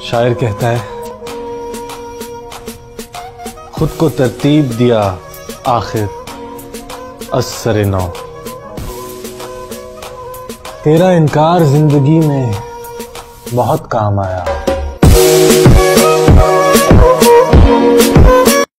शायर कहता है, खुद को तरतीब दिया आखिर असरे नौ। तेरा इनकार जिंदगी में बहुत काम आया।